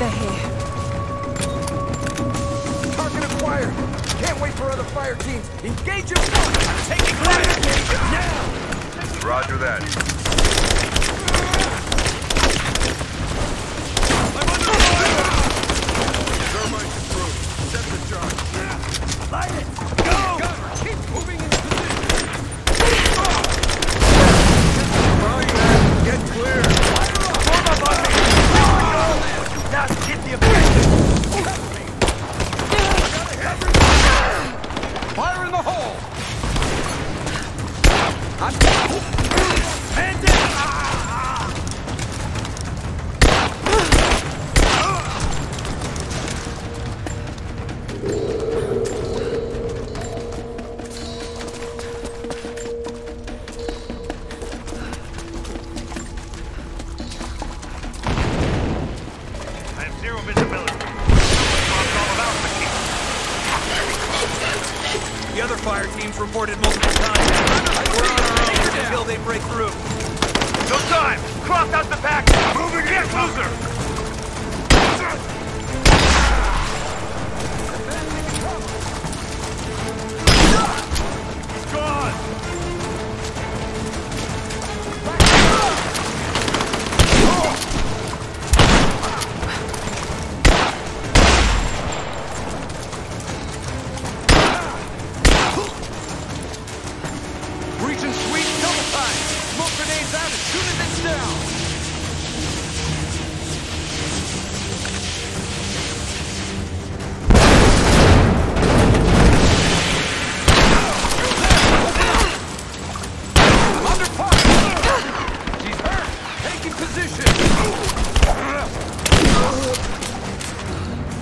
They're here. Target acquired. Can't wait for other fire teams. Engage at once. I'm taking fire. Now. Roger that. I'm under fire. Thermite approved. Set the charge. Light it. Go. Gunner, keep moving in position. Get clear. Fire up. Form up on me. Now get the objective. Fire in the hole! I'm down! Man down! I have zero visibility. It's all about The other fire teams reported multiple times. We're on our own until they break through. no time! Croft out the back! Moving in, loser! He's gone! Reach and sweep, double time! Smoke grenades out as soon as it's down! Under fire! She's hurt! Taking position!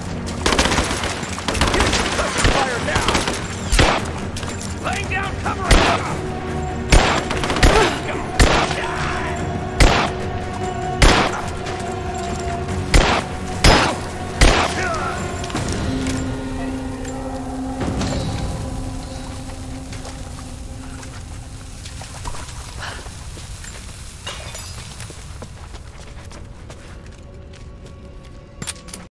Fire now! Laying down cover!